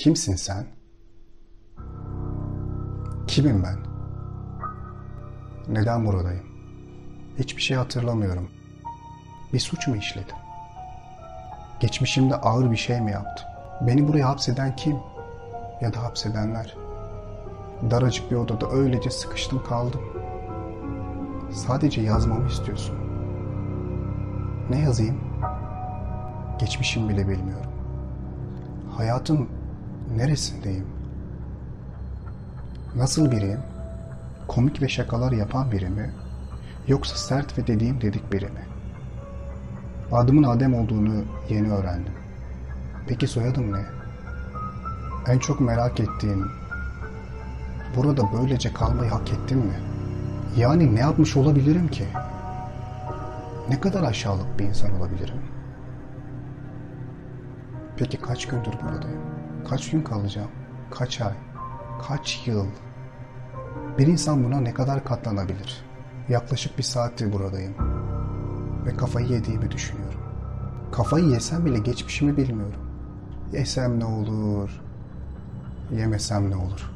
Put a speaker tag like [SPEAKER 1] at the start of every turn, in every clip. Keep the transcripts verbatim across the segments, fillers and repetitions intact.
[SPEAKER 1] Kimsin sen? Kimim ben? Neden buradayım? Hiçbir şey hatırlamıyorum. Bir suç mu işledim? Geçmişimde ağır bir şey mi yaptım? Beni buraya hapseden kim? Ya da hapsedenler? Daracık bir odada öylece sıkıştım kaldım. Sadece yazmamı istiyorsun. Ne yazayım? Geçmişim bile bilmiyorum. Hayatın neresindeyim? Nasıl biriyim? Komik ve şakalar yapan biri mi? Yoksa sert ve dediğim dedik biri mi? Adımın Adem olduğunu yeni öğrendim. Peki soyadım ne? En çok merak ettiğim, burada böylece kalmayı hak ettim mi? Yani ne yapmış olabilirim ki? Ne kadar aşağılık bir insan olabilirim? Peki kaç gündür buradayım? Kaç gün kalacağım? Kaç ay? Kaç yıl? Bir insan buna ne kadar katlanabilir? Yaklaşık bir saattir buradayım. Ve kafayı yediğimi düşünüyorum. Kafayı yesem bile geçmişimi bilmiyorum. Yesem ne olur? Yemesem ne olur?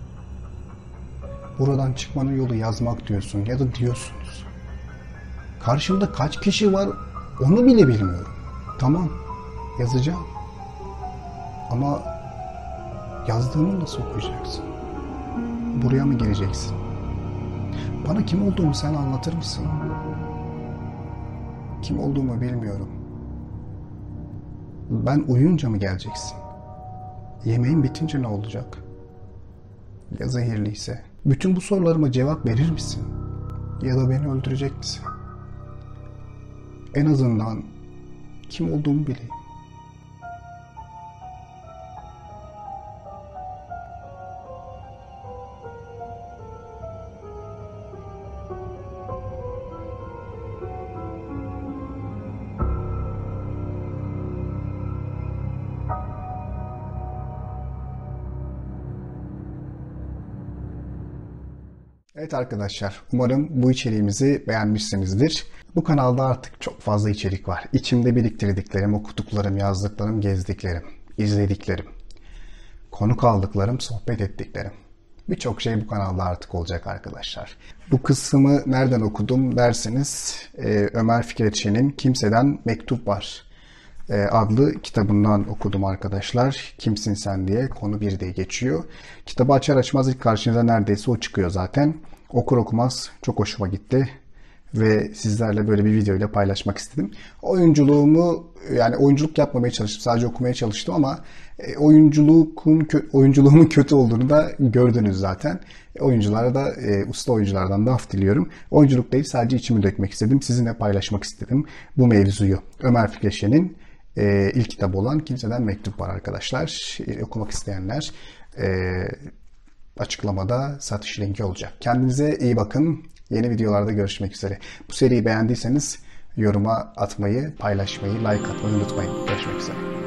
[SPEAKER 1] Buradan çıkmanın yolu yazmak diyorsun ya da diyorsunuz. Karşımda kaç kişi var onu bile bilmiyorum. Tamam, yazacağım. Ama yazdığımı nasıl okuyacaksın? Buraya mı gireceksin? Bana kim olduğumu sen anlatır mısın? Kim olduğumu bilmiyorum. Ben uyuyunca mı geleceksin? Yemeğin bitince ne olacak? Ya zehirliyse? Bütün bu sorularıma cevap verir misin? Ya da beni öldürecek misin? En azından kim olduğumu bileyim. Evet arkadaşlar, umarım bu içeriğimizi beğenmişsinizdir. Bu kanalda artık çok fazla içerik var. İçimde biriktirdiklerim, okuduklarım, yazdıklarım, gezdiklerim, izlediklerim, konuk aldıklarım, sohbet ettiklerim. Birçok şey bu kanalda artık olacak arkadaşlar. Bu kısmı nereden okudum derseniz Ömer Fikretçi'nin Kimseden Mektup Var adlı kitabından okudum arkadaşlar. Kimsin sen diye, konu bir diye geçiyor. Kitabı açar açmaz ilk karşınıza neredeyse o çıkıyor zaten. Okur okumaz çok hoşuma gitti ve sizlerle böyle bir video ile paylaşmak istedim. Oyunculuğumu, yani oyunculuk yapmamaya çalıştım, sadece okumaya çalıştım ama oyunculuğun oyunculuğumun kötü olduğunu da gördünüz zaten. Oyunculara da e, usta oyunculardan da af diliyorum. Oyunculuk değil, sadece içimi dökmek istedim. Sizinle paylaşmak istedim bu mevzuyu. Ömer Fikretçi'nin e, ilk kitabı olan Kimseden Mektup Var arkadaşlar. E, okumak isteyenler e, açıklamada satış linki olacak. Kendinize iyi bakın. Yeni videolarda görüşmek üzere. Bu seriyi beğendiyseniz yoruma atmayı, paylaşmayı, like atmayı unutmayın. Görüşmek üzere.